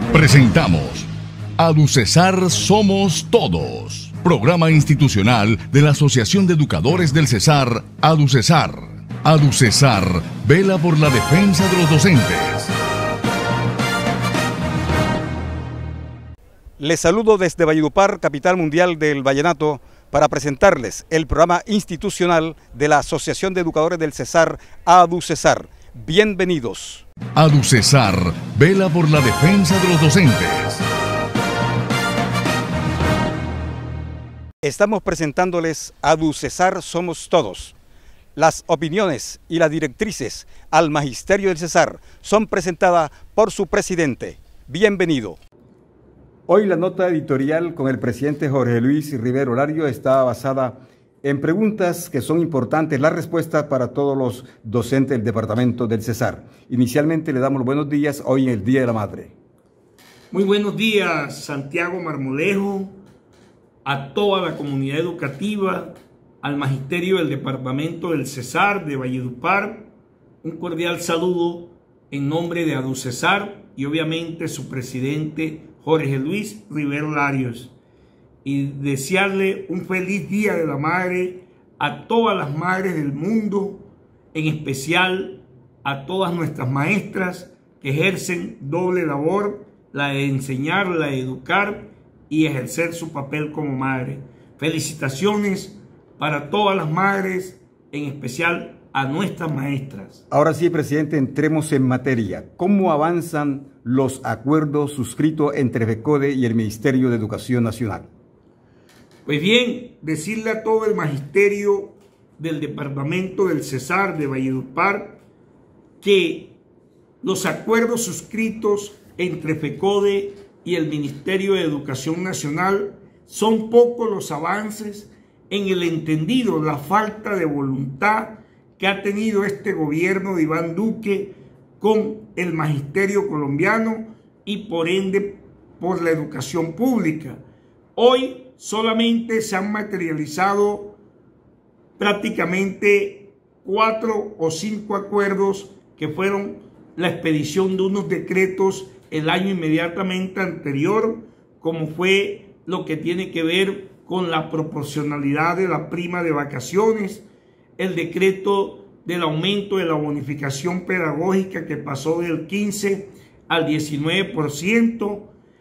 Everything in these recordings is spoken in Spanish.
Presentamos AduCesar Somos Todos, programa institucional de la Asociación de Educadores del Cesar, AduCesar. AduCesar vela por la defensa de los docentes. Les saludo desde Valledupar, capital mundial del vallenato, para presentarles el programa institucional de la Asociación de Educadores del Cesar, AduCesar. Bienvenidos. AduCesar vela por la defensa de los docentes. Estamos presentándoles AduCesar Somos Todos. Las opiniones y las directrices al Magisterio del Cesar son presentadas por su presidente. Bienvenido. Hoy la nota editorial con el presidente Jorge Luis Rivero Olario está basada en preguntas que son importantes, las respuestas para todos los docentes del departamento del Cesar. Inicialmente le damos los buenos días hoy en el Día de la Madre. Muy buenos días, Santiago Marmolejo, a toda la comunidad educativa, al magisterio del departamento del Cesar de Valledupar. Un cordial saludo en nombre de AduCesar y obviamente su presidente Jorge Luis Rivero Larios, y desearle un feliz Día de la Madre a todas las madres del mundo, en especial a todas nuestras maestras que ejercen doble labor, la de enseñar, la de educar y ejercer su papel como madre. Felicitaciones para todas las madres, en especial a nuestras maestras. Ahora sí, presidente, entremos en materia. ¿Cómo avanzan los acuerdos suscritos entre FECODE y el Ministerio de Educación Nacional? Pues bien, decirle a todo el magisterio del departamento del Cesar de Valledupar que los acuerdos suscritos entre FECODE y el Ministerio de Educación Nacional son pocos los avances en el entendido, la falta de voluntad que ha tenido este gobierno de Iván Duque con el magisterio colombiano y por ende por la educación pública. Hoy solamente se han materializado prácticamente 4 o 5 acuerdos que fueron la expedición de unos decretos el año inmediatamente anterior, como fue lo que tiene que ver con la proporcionalidad de la prima de vacaciones, el decreto del aumento de la bonificación pedagógica que pasó del 15 al 19%,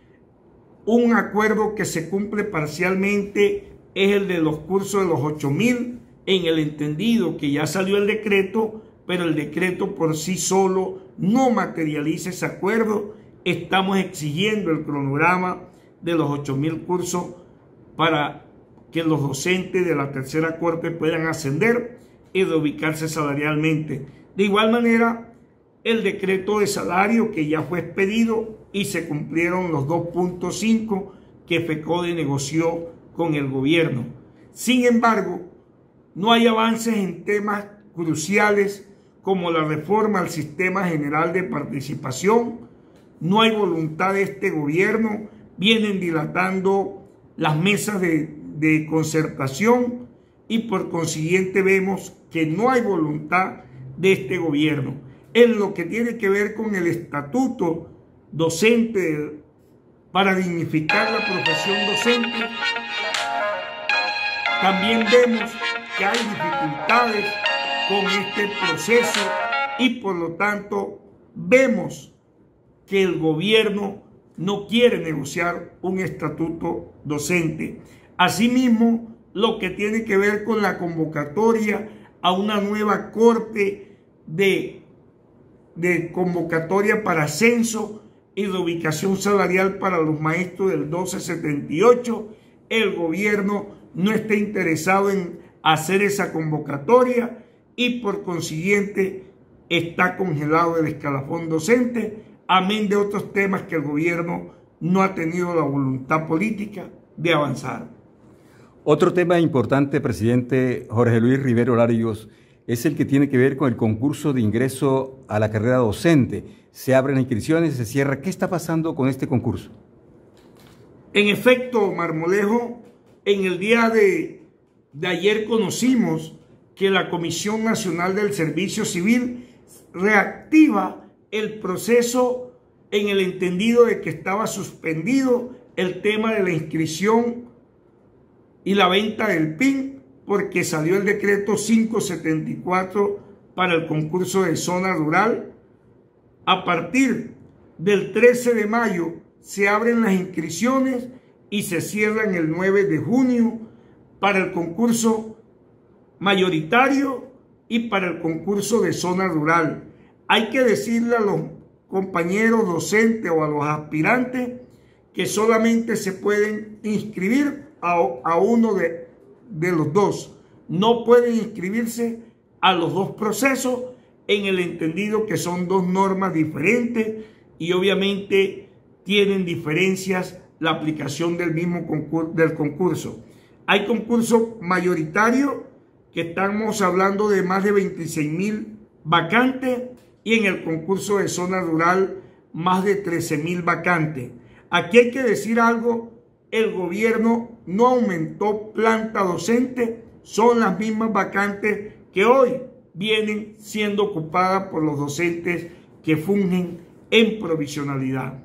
un acuerdo que se cumple parcialmente es el de los cursos de los 8.000, en el entendido que ya salió el decreto, pero el decreto por sí solo no materializa ese acuerdo. Estamos exigiendo el cronograma de los 8.000 cursos para que los docentes de la tercera corte puedan ascender y reubicarse salarialmente. De igual manera, el decreto de salario que ya fue expedido y se cumplieron los 2.5 que FECODE negoció con el gobierno. Sin embargo, no hay avances en temas cruciales como la reforma al sistema general de participación. No hay voluntad de este gobierno. Vienen dilatando las mesas de concertación y por consiguiente vemos que no hay voluntad de este gobierno. En lo que tiene que ver con el estatuto docente para dignificar la profesión docente, también vemos que hay dificultades con este proceso y por lo tanto vemos que el gobierno no quiere negociar un estatuto docente. Asimismo, lo que tiene que ver con la convocatoria a una nueva corte de convocatoria para ascenso y de ubicación salarial para los maestros del 1278, el gobierno no está interesado en hacer esa convocatoria y por consiguiente está congelado el escalafón docente, amén de otros temas que el gobierno no ha tenido la voluntad política de avanzar. Otro tema importante, presidente Jorge Luis Rivero Larios, es el que tiene que ver con el concurso de ingreso a la carrera docente. Se abren las inscripciones, se cierra. ¿Qué está pasando con este concurso? En efecto, Marmolejo, en el día de ayer conocimos que la Comisión Nacional del Servicio Civil reactiva el proceso en el entendido de que estaba suspendido el tema de la inscripción y la venta del PIN, porque salió el decreto 574 para el concurso de zona rural. A partir del 13 de mayo se abren las inscripciones y se cierran el 9 de junio para el concurso mayoritario y para el concurso de zona rural. Hay que decirle a los compañeros docentes o a los aspirantes que solamente se pueden inscribir a uno de los dos. No pueden inscribirse a los dos procesos, en el entendido que son dos normas diferentes y obviamente tienen diferencias la aplicación del mismo concurso. Hay concurso mayoritario, que estamos hablando de más de 26,000 vacantes, y en el concurso de zona rural más de 13,000 vacantes. Aquí hay que decir algo: el gobierno no aumentó planta docente, son las mismas vacantes que hoy vienen siendo ocupadas por los docentes que fungen en provisionalidad.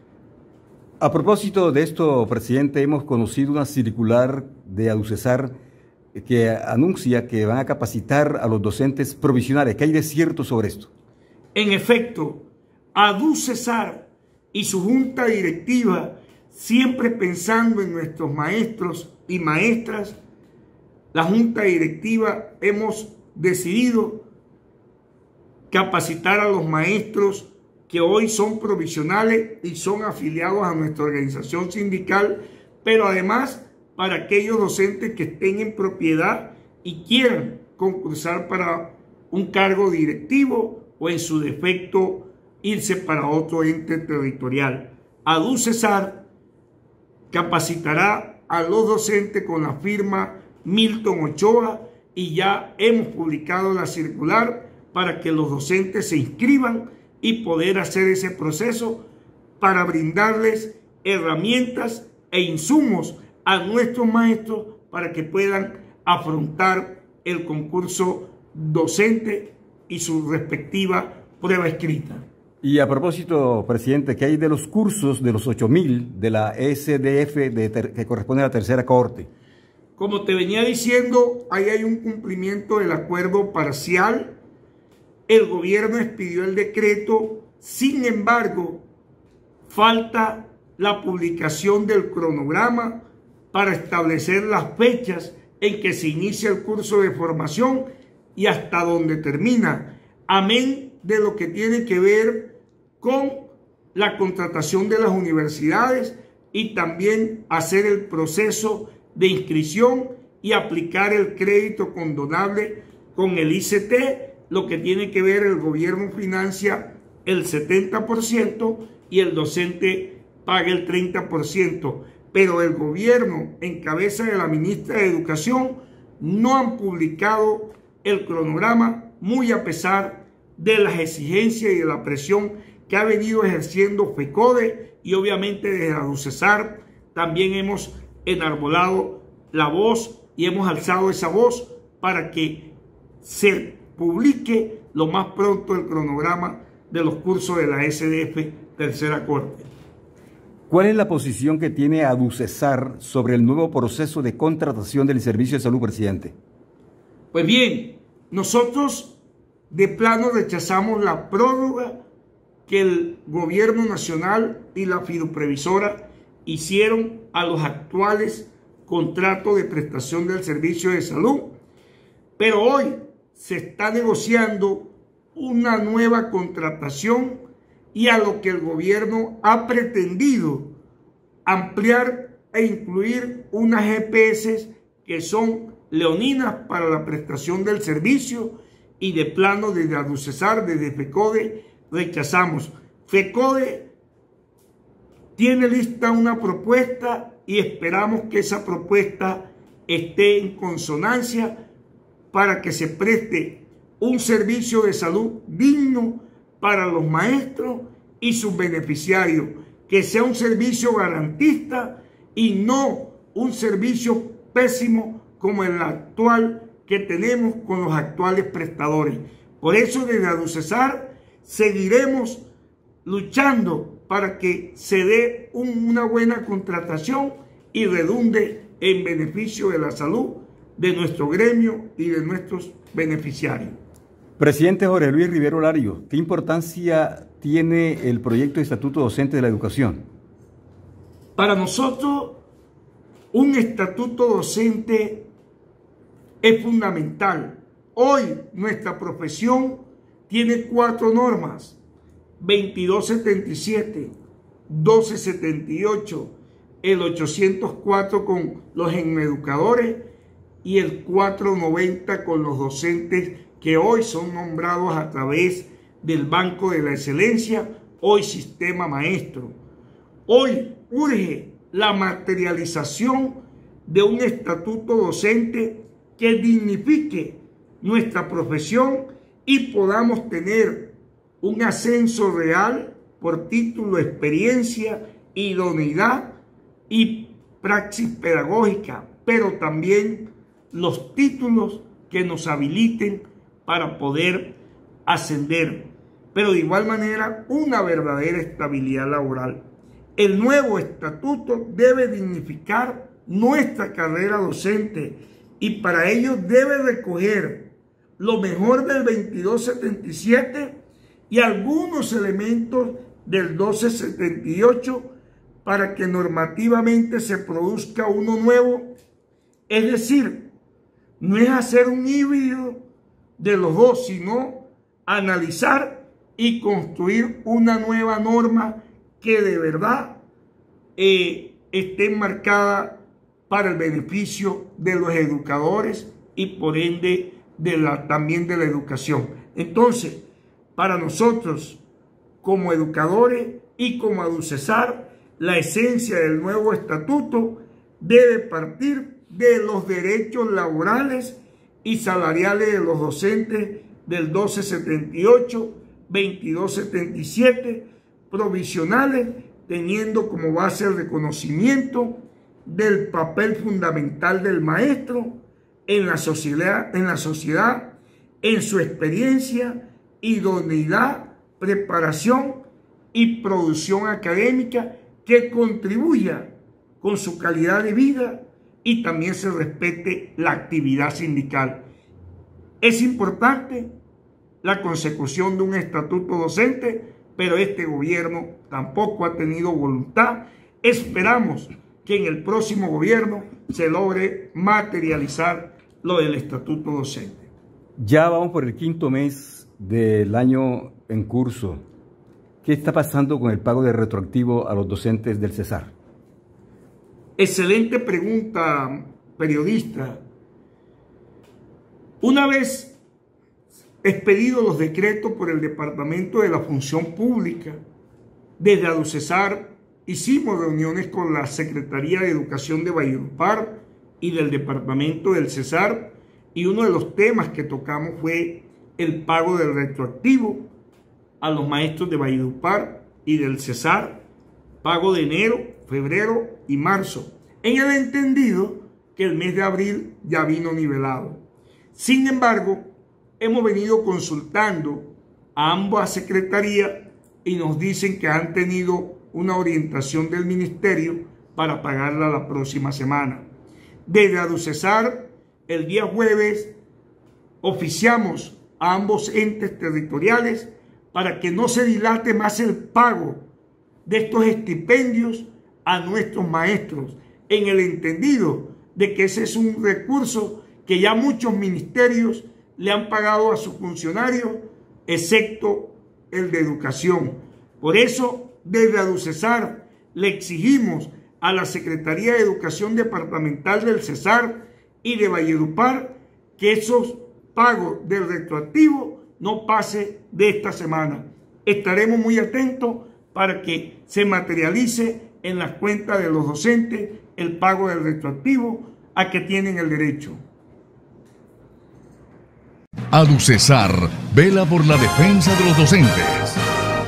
A propósito de esto, presidente, hemos conocido una circular de ADUCESAR que anuncia que van a capacitar a los docentes provisionales. ¿Qué hay de cierto sobre esto? En efecto, ADUCESAR y su junta directiva, siempre pensando en nuestros maestros y maestras, la junta directiva hemos decidido capacitar a los maestros que hoy son provisionales y son afiliados a nuestra organización sindical, pero además para aquellos docentes que estén en propiedad y quieran concursar para un cargo directivo o en su defecto irse para otro ente territorial. ADUCESAR capacitará a los docentes con la firma Milton Ochoa y ya hemos publicado la circular para que los docentes se inscriban y poder hacer ese proceso para brindarles herramientas e insumos a nuestros maestros para que puedan afrontar el concurso docente y su respectiva prueba escrita. Y a propósito, presidente, ¿qué hay de los cursos de los 8,000 de la SDF que corresponde a la tercera corte? Como te venía diciendo, ahí hay un cumplimiento del acuerdo parcial. El gobierno expidió el decreto, sin embargo, falta la publicación del cronograma para establecer las fechas en que se inicia el curso de formación y hasta donde termina, amén de lo que tiene que ver con la contratación de las universidades y también hacer el proceso de inscripción y aplicar el crédito condonable con el ICT. Lo que tiene que ver, el gobierno financia el 70% y el docente paga el 30%. Pero el gobierno, en cabeza de la ministra de Educación, no han publicado el cronograma, muy a pesar de las exigencias y de la presión que ha venido ejerciendo FECODE, y obviamente desde ADUCESAR también hemos enarbolado la voz y hemos alzado esa voz para que se publique lo más pronto el cronograma de los cursos de la SDF Tercera Corte. ¿Cuál es la posición que tiene ADUCESAR sobre el nuevo proceso de contratación del servicio de salud, presidente? Pues bien, nosotros de plano rechazamos la prórroga que el gobierno nacional y la fiduprevisora hicieron a los actuales contratos de prestación del servicio de salud, pero hoy se está negociando una nueva contratación y a lo que el gobierno ha pretendido ampliar e incluir unas EPS que son leoninas para la prestación del servicio, y de plano desde ADUCESAR, desde FECODE, rechazamos. FECODE tiene lista una propuesta y esperamos que esa propuesta esté en consonancia para que se preste un servicio de salud digno para los maestros y sus beneficiarios, que sea un servicio garantista y no un servicio pésimo como el actual que tenemos con los actuales prestadores. Por eso desde ADUCESAR seguiremos luchando para que se dé una buena contratación y redunde en beneficio de la salud de nuestro gremio y de nuestros beneficiarios. Presidente Jorge Luis Rivero Lario, ¿qué importancia tiene el proyecto de Estatuto Docente de la Educación? Para nosotros, un estatuto docente es fundamental. Hoy nuestra profesión tiene 4 normas: 2277, 1278, el 804 con los educadores y el 490 con los docentes que hoy son nombrados a través del Banco de la Excelencia, hoy Sistema Maestro. Hoy urge la materialización de un estatuto docente que dignifique nuestra profesión y podamos tener un ascenso real por título, experiencia, idoneidad y praxis pedagógica, pero también los títulos que nos habiliten para poder ascender, pero de igual manera una verdadera estabilidad laboral. El nuevo estatuto debe dignificar nuestra carrera docente y para ello debe recoger lo mejor del 2277 y algunos elementos del 1278 para que normativamente se produzca uno nuevo. Es decir, no es hacer un híbrido de los dos, sino analizar y construir una nueva norma que de verdad esté marcada para el beneficio de los educadores y por ende también de la educación. Entonces, para nosotros como educadores y como ADUCESAR, la esencia del nuevo estatuto debe partir de los derechos laborales y salariales de los docentes del 1278, 2277, provisionales, teniendo como base el reconocimiento del papel fundamental del maestro en la sociedad, en su experiencia, idoneidad, preparación y producción académica que contribuya con su calidad de vida y también se respete la actividad sindical. Es importante la consecución de un estatuto docente, pero este gobierno tampoco ha tenido voluntad. Esperamos que en el próximo gobierno se logre materializar lo del estatuto docente. Ya vamos por el 5º mes del año en curso. ¿Qué está pasando con el pago de retroactivo a los docentes del Cesar? Excelente pregunta, periodista. Una vez expedidos los decretos por el Departamento de la Función Pública, desde ADUCESAR hicimos reuniones con la Secretaría de Educación de Valledupar y del Departamento del Cesar, y uno de los temas que tocamos fue el pago del retroactivo a los maestros de Valledupar y del Cesar, pago de enero, febrero y marzo, en el entendido que el mes de abril ya vino nivelado. Sin embargo, hemos venido consultando a ambas secretarías y nos dicen que han tenido una orientación del ministerio para pagarla la próxima semana. Desde ADUCESAR, el día jueves, oficiamos a ambos entes territoriales para que no se dilate más el pago de estos estipendios a nuestros maestros, en el entendido de que ese es un recurso que ya muchos ministerios le han pagado a sus funcionarios, excepto el de educación. Por eso, desde ADUCESAR le exigimos a la Secretaría de Educación Departamental del Cesar y de Valledupar que esos pagos del retroactivo no pase de esta semana. Estaremos muy atentos para que se materialice en las cuentas de los docentes el pago del retroactivo a que tienen el derecho. ADUCESAR vela por la defensa de los docentes.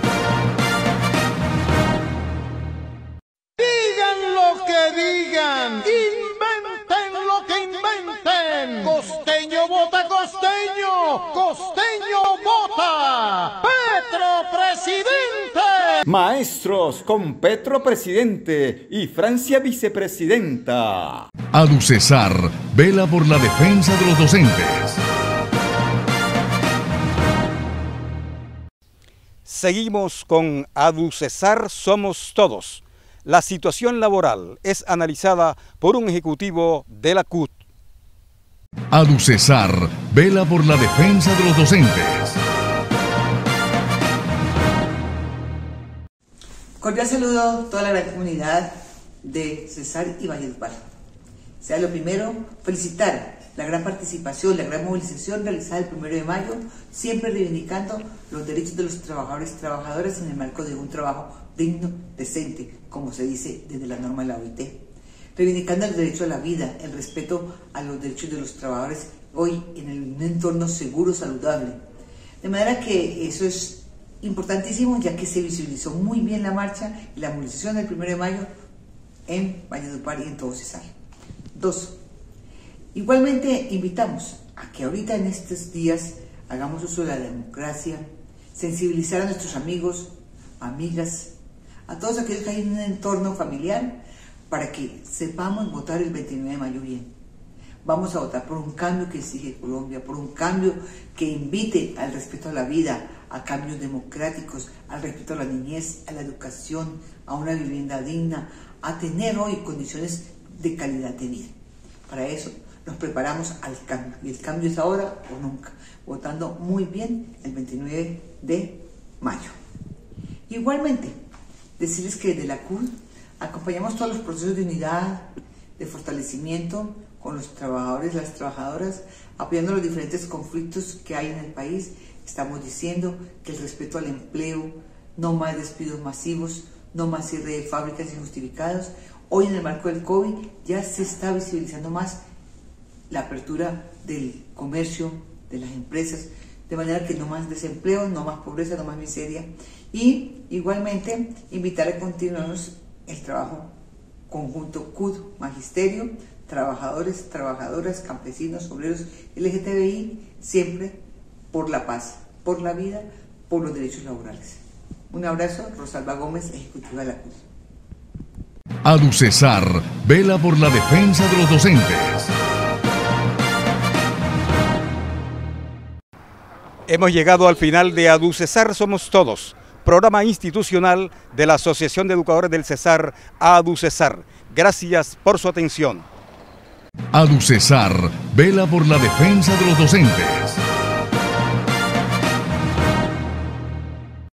Digan lo que digan, inventen lo que inventen. Costeño vota costeño, costeño vota Petro presidente. Maestros con Petro presidente y Francia vicepresidenta. ADUCESAR vela por la defensa de los docentes. Seguimos con ADUCESAR Somos Todos. La situación laboral es analizada por un ejecutivo de la CUT. ADUCESAR vela por la defensa de los docentes. Cordial saludo a toda la gran comunidad de Cesar y Valledupar. Sea lo primero, felicitar la gran participación, la gran movilización realizada el 1 de mayo, siempre reivindicando los derechos de los trabajadores y trabajadoras en el marco de un trabajo digno, decente, como se dice desde la norma de la OIT. Reivindicando el derecho a la vida, el respeto a los derechos de los trabajadores hoy en un entorno seguro, saludable. De manera que eso es importantísimo, ya que se visibilizó muy bien la marcha y la movilización del 1 de mayo en Valledupar y en todo Cesar. 2. Igualmente invitamos a que ahorita en estos días hagamos uso de la democracia, sensibilizar a nuestros amigos, amigas, a todos aquellos que hay en un entorno familiar, para que sepamos votar el 29 de mayo bien. Vamos a votar por un cambio que exige Colombia, por un cambio que invite al respeto a la vida, a cambios democráticos, al respeto a la niñez, a la educación, a una vivienda digna, a tener hoy condiciones de calidad de vida. Para eso nos preparamos al cambio, y el cambio es ahora o nunca, votando muy bien el 29 de mayo. Igualmente, decirles que desde la CUT acompañamos todos los procesos de unidad, de fortalecimiento con los trabajadores y las trabajadoras, apoyando los diferentes conflictos que hay en el país. Estamos diciendo que el respeto al empleo, no más despidos masivos, no más cierre de fábricas injustificados. Hoy en el marco del COVID ya se está visibilizando más la apertura del comercio, de las empresas, de manera que no más desempleo, no más pobreza, no más miseria. Y igualmente invitar a continuarnos el trabajo conjunto CUT, Magisterio, trabajadores, trabajadoras, campesinos, obreros, LGTBI, siempre por la paz, por la vida, por los derechos laborales. Un abrazo, Rosalba Gómez, ejecutiva de la CUT. ADUCESAR vela por la defensa de los docentes. Hemos llegado al final de ADUCESAR Somos Todos, programa institucional de la Asociación de Educadores del Cesar, ADUCESAR. Gracias por su atención. ADUCESAR vela por la defensa de los docentes.